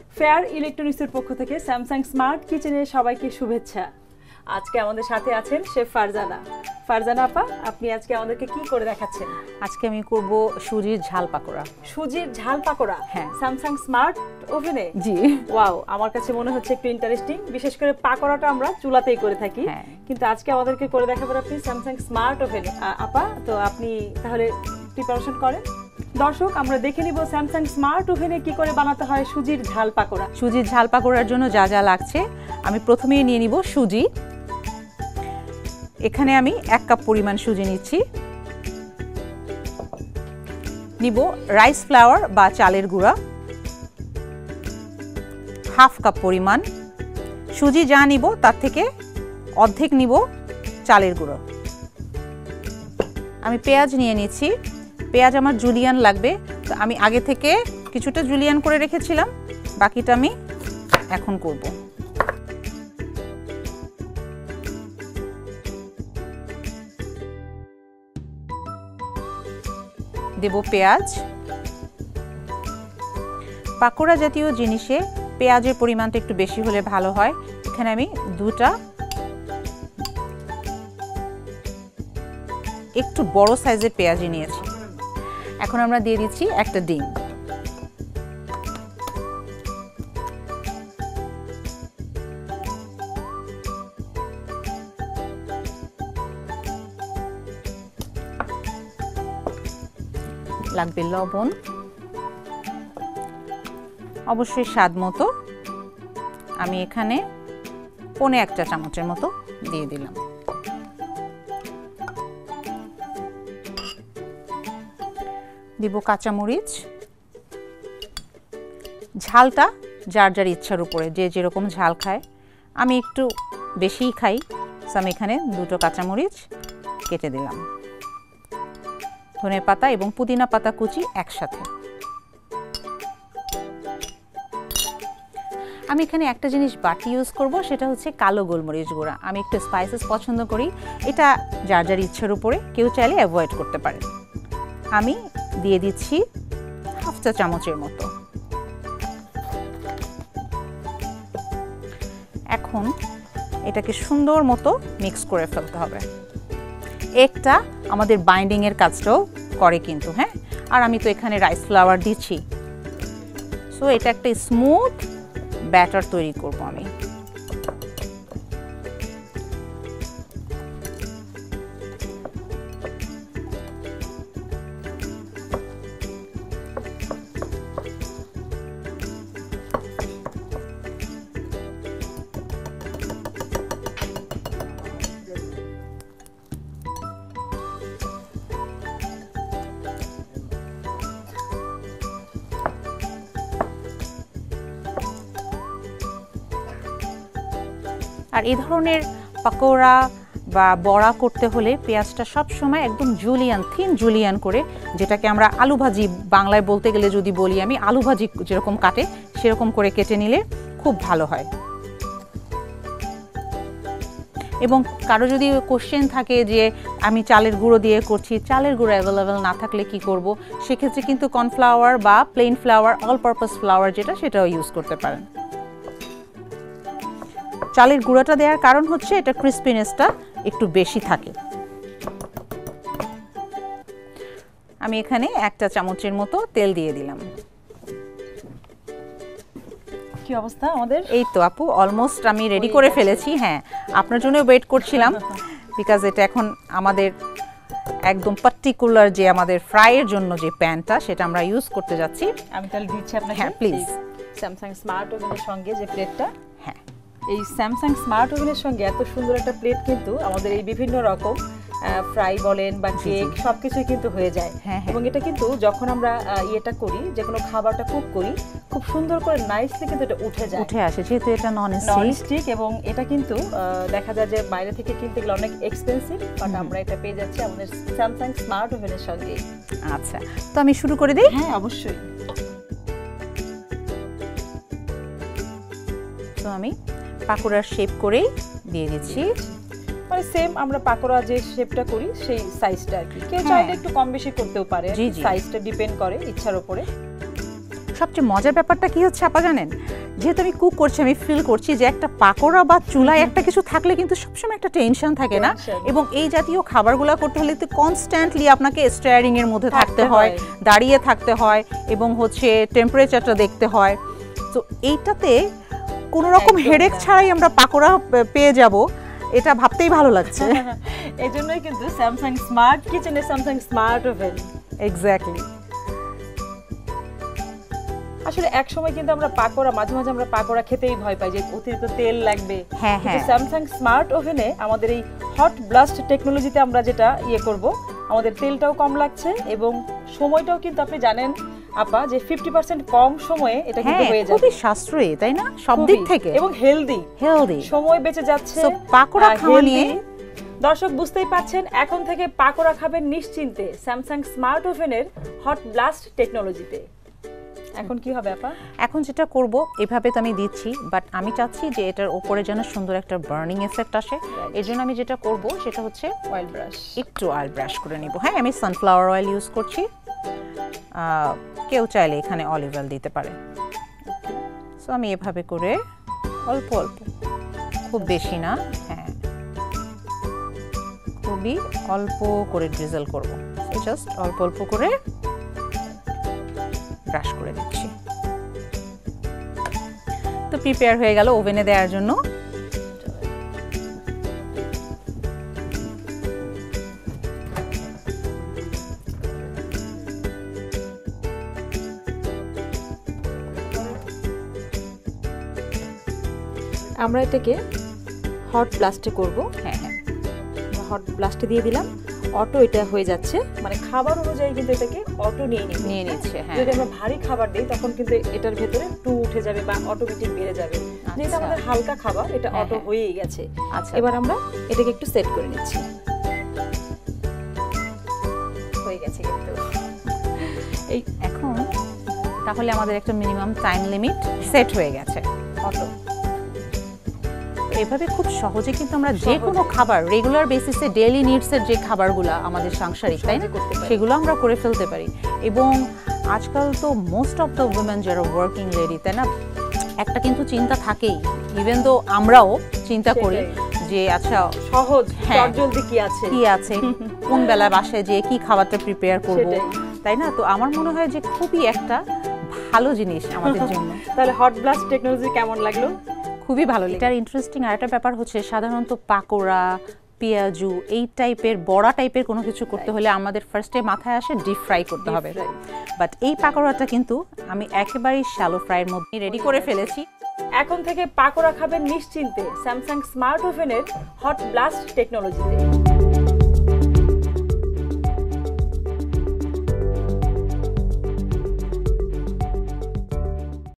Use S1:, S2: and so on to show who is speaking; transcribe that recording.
S1: Fair ইলেকট্রনিক্সের পক্ষ থেকে স্যামসাং স্মার্ট কিচেনে সবাইকে শুভেচ্ছা। আজকে আমাদের সাথে আছেন শেফ ফারজানা। ফারজানা আপা, আপনি আজকে আমাদেরকে কি করে দেখাচ্ছেন?
S2: আজকে আমি করব সুজির ঝাল পাকোড়া।
S1: সুজির ঝাল পাকোড়া?
S2: হ্যাঁ।
S1: স্যামসাং স্মার্ট ওভেনে?
S2: জি।
S1: ওয়াও, আমার কাছে মনে হচ্ছে একটু ইন্টারেস্টিং। বিশেষ করে পাকোড়াটা আমরা চুলাতেই করে থাকি, কিন্তু আজকে আমাদেরকে করে দেখাবেন আপনি স্যামসাং স্মার্ট ওভেনে। আপা, তো আপনি তাহলে প্রিপারেশন করেন। দর্শক, আমরা দেখে নিব স্যামসাং স্মার্ট ওভেনে কি করে বানাতে হয় সুজির ঝাল পাকোড়া।
S2: সুজির ঝাল পাকোড়ার জন্য যা যা লাগছে আমি প্রথমেই নিয়ে নিব সুজি। এখানে আমি 1 কাপ পরিমাণ সুজি নিচ্ছি। নিব রাইস ফ্লাওয়ার বা চালের গুঁড়া হাফ কাপ পরিমাণ। সুজি যা নিব তার থেকে অর্ধেক নিব চালের গুঁড়ো। আমি পেঁয়াজ নিয়ে নিচ্ছি। পেঁয়াজ আমার জুলিয়ান লাগবে, তো আমি আগে থেকে কিছুটা জুলিয়ান করে রেখেছিলাম, বাকিটা আমি এখন করব। দেব পেঁয়াজ। পাকোড়া জাতীয় জিনিসে পেঁয়াজের পরিমাণটা একটু বেশি হলে ভালো হয়। এখানে আমি দুটা একটু বড় সাইজের পেঁয়াজি নিয়েছি। এখন আমরা দিয়ে দিচ্ছি একটা ডিম। লাগবে লবণ, অবশ্যই স্বাদ মতো। আমি এখানে 1.25 চামচের মতো দিয়ে দিলাম। দিব কাঁচামরিচ। ঝালটা যার যার ইচ্ছার উপরে, যে যেরকম ঝাল খায়। আমি একটু বেশিই খাই, সো আমি এখানে 2টো কাঁচামরিচ কেটে দিলাম। ধনে পাতা এবং পুদিনা পাতা কুচি একসাথে। আমি এখানে একটা জিনিস বাটি ইউজ করব, সেটা হচ্ছে কালো গোলমরিচ গুঁড়া। আমি একটু স্পাইসেস পছন্দ করি, এটা যার যার ইচ্ছার উপরে, কেউ চাইলে অ্যাভয়েড করতে পারে। আমি দিয়ে দিচ্ছি হাফ চা চামচের মতো। এখন এটাকে সুন্দর মতো মিক্স করে ফেলতে হবে। একটা আমাদের বাইন্ডিং এর কাজটাও করে কিন্তু, হ্যাঁ। আর আমি তো এখানে রাইস ফ্লাওয়ার দিচ্ছি, সো এটা একটা স্মুথ ব্যাটার তৈরি করব আমি। আর এই ধরনের পাকোড়া বা বড়া করতে হলে পেঁয়াজটা সব সময় একদম জুলিয়ান, থিন জুলিয়ান করে, যেটাকে আমরা আলু ভাজি বাংলায় বলতে গেলে যদি বলি আমি, আলু ভাজি যেরকম কাটে সেরকম করে কেটে নিলে খুব ভালো হয়। এবং কারো যদি কোশ্চেন থাকে যে আমি চালের গুঁড়ো দিয়ে করছি, চালের গুঁড়ো অ্যাভেলেবেল না থাকলে কি করব, সেক্ষেত্রে কিন্তু কর্নফ্লাওয়ার বা plain flour, all purpose flour যেটা, সেটাও ইউজ করতে পারেন। চালের গুঁড়োটা দেওয়ার কারণ হচ্ছে এটা ক্রিস্পিনেসটা একটু বেশি থাকে। আমি এখানে 1 চা চামচের মতো তেল দিয়ে দিলাম।
S1: কি অবস্থা আমাদের?
S2: এই তো আপু, অলমোস্ট আমি রেডি করে ফেলেছি। হ্যাঁ, আপনার জন্য ওয়েট করছিলাম, বিকজ এটা এখন আমাদের একদম পার্টিকুলার যে আমাদের ফ্রাইয়ের জন্য যে প্যানটা, সেটা আমরা ইউজ করতে যাচ্ছি।
S1: আমি তাহলে দিচ্ছি আপনাকে।
S2: হ্যাঁ প্লিজ।
S1: স্যামসাং স্মার্ট ওভেনের সঙ্গে যে প্লেটটা, হ্যাঁ, এই স্যামসাং স্মার্ট ওভেনের সঙ্গে এত সুন্দর একটা প্লেট কিন্তু আমাদের এই বিভিন্ন রকম ফ্রাই বলেন বা কেক সবকিছুই কিন্তু হয়ে যায়। এবং এটা কিন্তু যখন আমরা ইয়েটা করি, যে কোনো খাবারটা কুক করি, খুব সুন্দর করে নাইসলি কিন্তু এটা উঠে
S2: আসে, যেহেতু এটা নন
S1: স্টিক। এবং এটা কিন্তু দেখা যায় যে বাইরে থেকে কিনতে গেলে অনেক এক্সপেন্সিভ, বাট আমরা এটা পেয়ে যাচ্ছি আমাদের স্যামসাং স্মার্ট ওভেনের সঙ্গে।
S2: আচ্ছা, তো আমি শুরু করে দিই?
S1: হ্যাঁ, অবশ্যই।
S2: তো আমি পাকোড়ার শেপ করেই দিয়ে দিচ্ছি।
S1: মানে সেম আমরা পাকোড়া যে শেপটা করি সেই সাইজটা আর কি। কেউ চাইলে একটু কম বেশি করতেও পারে, সাইজটা ডিপেন্ড করে ইচ্ছার উপরে।
S2: সবচেয়ে মজার ব্যাপারটা কি হচ্ছে আপা জানেন, যেহেতু আমি কুক করছি আমি ফিল করছি যে একটা পাকোড়া বা চুলায় একটা কিছু থাকলে কিন্তু সবসময় একটা টেনশন থাকে না, এবং এই জাতীয় খাবারগুলো করতে হলে তো কনস্ট্যান্টলি আপনাকে স্টারিং এর মধ্যে থাকতে হয়, দাঁড়িয়ে থাকতে হয়, এবং হচ্ছে টেম্পারেচারটা দেখতে হয়। তো এইটাতে কোনো রকম হেডেক ছাড়াই আমরা পাকোড়া পেয়ে যাব, এটা ভাবতেই ভালো লাগছে।
S1: এই জন্যই কিন্তু স্যামসাং স্মার্ট কিচেনে স্যামসাং স্মার্ট ওভেন।
S2: এক্স্যাক্টলি।
S1: আসলে এক সময় কিন্তু আমরা পাকোড়া মাঝে মাঝে আমরা পাকোড়া খেতেই ভয় পাই যে অতিরিক্ত তেল লাগবে।
S2: হ্যাঁ হ্যাঁ,
S1: স্যামসাং স্মার্ট ওভেনে আমাদের এই হট ব্লাস্ট টেকনোলজিতে আমরা যেটা করব, আমাদের তেলটাও কম লাগছে এবং সময়টাও কিন্তু আপনি জানেন আপা যে 50% কম সময়ে এটা কিন্তু হয়ে যাবে।
S2: খুবই সাশ্রয়ী তাই না সব দিক থেকে,
S1: এবং হেলদি, সময় বেঁচে যাচ্ছে।
S2: পাকোড়া খাওয়া নিয়ে
S1: দর্শক বুঝতেই পারছেন, এখন থেকে পাকোড়া খাবেন নিশ্চিন্তে স্যামসাং স্মার্ট ওভেনের হট ব্লাস্ট টেকনোলজিতে। এখন কি হবে আপা?
S2: এখন যেটা করব, এভাবে তো আমি দিচ্ছি, বাট আমি চাচ্ছি যে এটার উপরে যেন সুন্দর একটা বার্নিং এফেক্ট আসে। এর জন্য আমি যেটা করব সেটা হচ্ছে
S1: অয়েল ব্রাশ,
S2: একটু অয়েল ব্রাশ করে নিব। হ্যাঁ, আমি সানফ্লাওয়ার অয়েল ইউজ করছি, কেউ চাইলে এখানে অলিভ অয়েল দিতে পারে। সো আমি এভাবে করে অল্প অল্প, খুব বেশি না, হ্যাঁ খুবই অল্প করে ড্রিজল করব। জাস্ট অল্প অল্প করে ব্রাশ করে দিচ্ছি। তো প্রিপেয়ার হয়ে গেল ওভেনে দেওয়ার জন্য।
S1: আমরা এটাকে হট ব্লাস্টে করব।
S2: হ্যাঁ হ্যাঁ,
S1: হট ব্লাস্টে দিয়ে দিলাম, অটো এটা হয়ে যাচ্ছে, মানে খাবার অনুযায়ী কিন্তু এটাকে অটো নিয়ে
S2: নিচ্ছে। হ্যাঁ,
S1: যদি আমরা ভারী খাবার দিই তখন কিন্তু এটার ভেতরে 2 উঠে যাবে বা অটোমেটিক বেড়ে যাবে। যেহেতু আমাদের হালকা খাবার, এটা অটো হয়েই গেছে।
S2: আচ্ছা,
S1: এবার আমরা এটাকে একটু সেট করে নিচ্ছি। হয়ে গেছে কিন্তু
S2: এই এখন তাহলে আমাদের একটা মিনিমাম টাইম লিমিট সেট হয়ে গেছে
S1: অটো।
S2: এভাবে খুব সহজে কিন্তু আমরা যে কোনো খাবার রেগুলার বেসিসে ডেইলি নিডসের যে খাবারগুলো আমাদের সাংসারিক, তাই না, সেগুলো আমরা করে ফেলতে পারি। এবং আজকাল তো মোস্ট অফ দ্য উইমেন যারা ওয়ার্কিং লেডি, তাই না, একটা কিন্তু চিন্তা থাকেই, ইভেন দো আমরাও চিন্তা করি যে আচ্ছা
S1: সহজ জলদি কি আছে,
S2: কোন বেলা বাসায় যে কি খাবারটা প্রিপেয়ার করব, তাই না। তো আমার মনে হয় যে খুবই একটা ভালো জিনিস আমাদের জন্য।
S1: তাহলে হট ব্লাস্ট টেকনোলজি কেমন লাগলো?
S2: খুবই ভালো। এটার ইন্টারেস্টিং আরেকটা ব্যাপার হচ্ছে, সাধারণত পাকোড়া, পেঁয়াজু এই টাইপের বড়া টাইপের কোনো কিছু করতে হলে আমাদের ফার্স্টে মাথায় আসে ডিপ ফ্রাই করতে হবে, বাট এই পাকোড়াটা কিন্তু আমি একেবারেই শ্যালো ফ্রাইয়ের মধ্যে রেডি করে ফেলেছি।
S1: এখন থেকে পাকোড়া খাবেন নিশ্চিন্তে স্যামসাং স্মার্ট ওভেনের হট ব্লাস্ট টেকনোলজিতে।